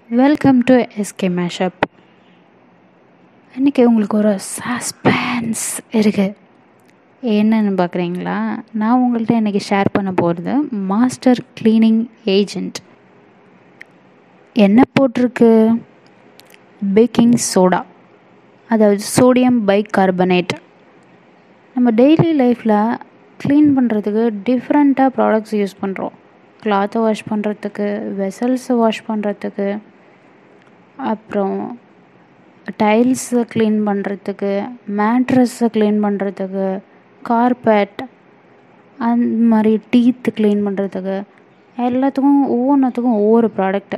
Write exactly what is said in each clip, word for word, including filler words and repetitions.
Welcome to SK mashup. இன்றைக்கி உங்களுக்கு ஒரு சஸ்பென்ஸ் இருக்குது. என்னன்னு பார்க்குறீங்களா? நான் உங்கள்கிட்ட இன்றைக்கி ஷேர் பண்ண போகிறது மாஸ்டர் க்ளீனிங் ஏஜெண்ட். என்ன போட்டிருக்கு? பேக்கிங் சோடா, அதாவது சோடியம் பைகார்பனேட். நம்ம டெய்லி லைஃப்பில் க்ளீன் பண்ணுறதுக்கு டிஃப்ரெண்ட்டாக ப்ராடக்ட்ஸ் யூஸ் பண்ணுறோம். கிளாத்தை வாஷ் பண்ணுறதுக்கு, வெசல்ஸை வாஷ் பண்ணுறதுக்கு, அப்புறம் டைல்ஸை க்ளீன் பண்ணுறதுக்கு, மேட்ரஸை க்ளீன் பண்ணுறதுக்கு, கார்பெட், அந்த மாதிரி டீத்து க்ளீன் பண்ணுறதுக்கு, எல்லாத்துக்கும் ஒவ்வொன்றுத்துக்கும் ஒவ்வொரு ப்ராடக்ட்டு.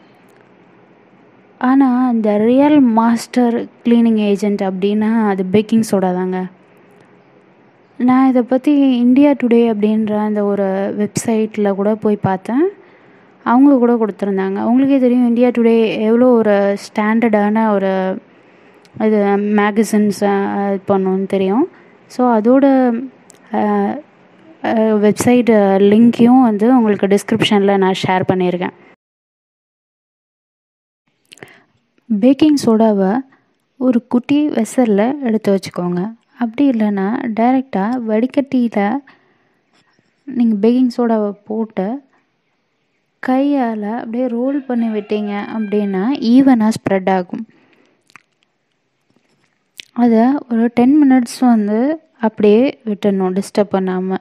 ஆனால் இந்த ரியல் மாஸ்டர் க்ளீனிங் ஏஜெண்ட் அப்படின்னா அது பேக்கிங் சோடா தாங்க. நான் இதை பற்றி இந்தியா டுடே அப்படின்ற அந்த ஒரு வெப்சைட்டில் கூட போய் பார்த்தேன். அவங்க கூட கொடுத்துருந்தாங்க. உங்களுக்கே தெரியும் இந்தியா டுடே எவ்வளோ ஒரு ஸ்டாண்டர்டான ஒரு இது மேகசின்ஸ் இது பண்ணணுன்னு தெரியும். ஸோ அதோட வெப்சைட் லிங்க்கையும் வந்து உங்களுக்கு டிஸ்கிரிப்ஷனில் நான் ஷேர் பண்ணியிருக்கேன். பேக்கிங் சோடாவை ஒரு குட்டி வெசலில் எடுத்து வச்சுக்கோங்க. அப்படி இல்லைன்னா டைரெக்டாக வடிகட்டியில் நீங்கள் பேக்கிங் சோடாவை போட்டு கையால் அப்படியே ரோல் பண்ணி விட்டீங்க அப்படின்னா ஈவனாக ஸ்ப்ரெட் ஆகும். அதை ஒரு டென் மினிட்ஸ் வந்து அப்படியே விட்டுடணும், டிஸ்டர்ப் பண்ணாமல்.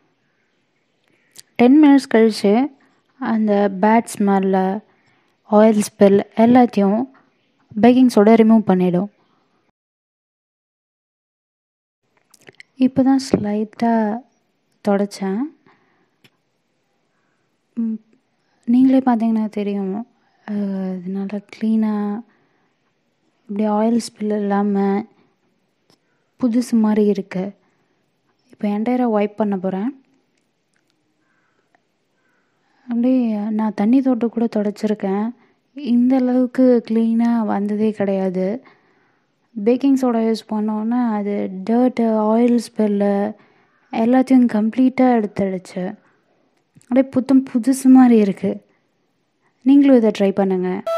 டென் மினிட்ஸ் கழித்து அந்த பேட் ஸ்மெல்ல, ஆயில் ஸ்மெல் எல்லாத்தையும் பேக்கிங் சோடா ரிமூவ் பண்ணிடும். இப்போ தான் ஸ்லைட்டாக தொடச்சேன். நீங்களே பார்த்தீங்கன்னா தெரியும், அது நல்லா க்ளீனாக இப்படி ஆயில் ஸ்பில் இல்லாமல் புதுசு மாதிரி இருக்குது. இப்போ என்டையராக வைப் பண்ண போகிறேன். அப்படியே நான் தண்ணி தொட்டு கூட தொடச்சிருக்கேன். இந்த அளவுக்கு க்ளீனாக வந்ததே கிடையாது. பேக்கிங் சோடா யூஸ் பண்ணோன்னா அது டர்ட்டு, ஆயில் ஸ்மெல்லு எல்லாத்தையும் கம்ப்ளீட்டாக எடுத்துடுச்சு. அப்படியே புத்தம் புதுசு மாதிரி இருக்குது. நீங்களும் இதை ட்ரை பண்ணுங்கள்.